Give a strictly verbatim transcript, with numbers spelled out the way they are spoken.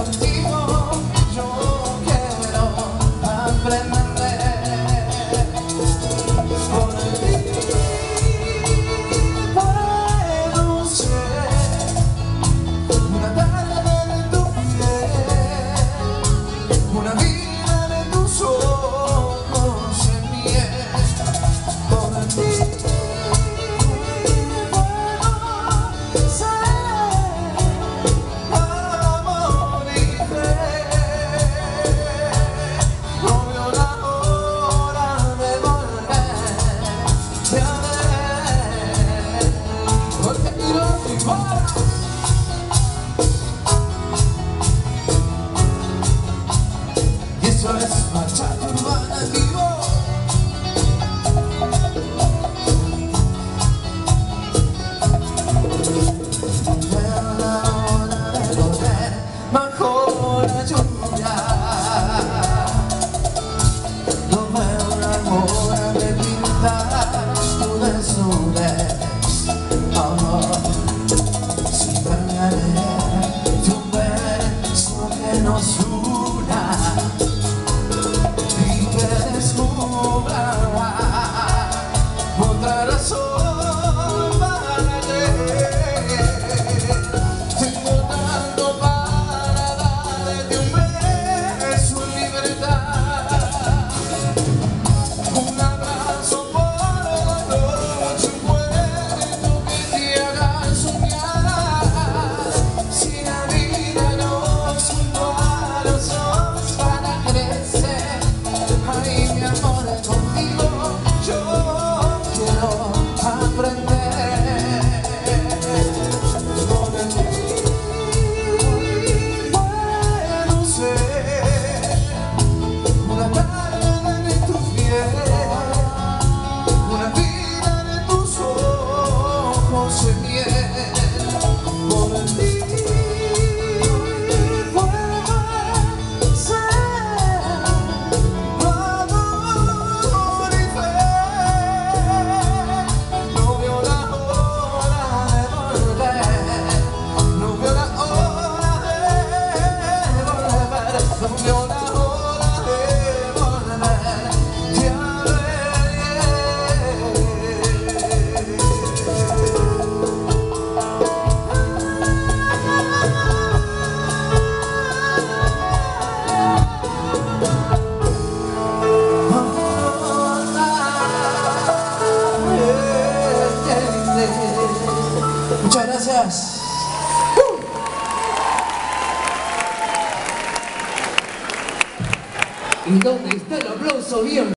contigo yo quiero aprender. Por ti puedo ser una tarde de tu piel, una vida de tus ojos en miel. Por ti eso es bachata urbana en vivo. Veo la hora de volver bajo la lluvia. No veo la hora de pintar tu desnudez. Amor, si perderé tu beso que nos una. Otra razón para leer. Tengo tanto para darte un beso en libertad, un abrazo por la noche, un cuento que te haga soñar. Si la vida nos juntó a los dos para crecer, ay mi amor, contigo yo quiero aprender. Por ti puedo ser una tarde de tu piel, una vida de tus ojos en miel. Por ti puedo ser amor y fe. No veo la hora de volver, no veo la hora de volver, no veo la hora de volver, te Muchas gracias. ¿Y dónde está el aplauso bien?